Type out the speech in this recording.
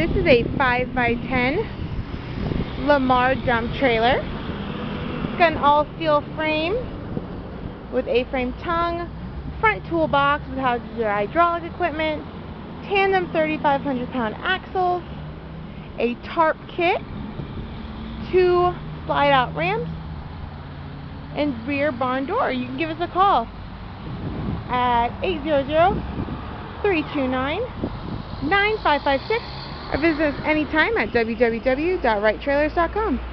This is a 5x10 Lamar dump trailer. It's got an all-steel frame with A-frame tongue, front toolbox with how to do hydraulic equipment, tandem 3,500-pound axles, a TARP kit, 2 slide-out ramps, and rear barn door. You can give us a call at 800-329-9556 or visit us anytime at www.wrighttrailers.com.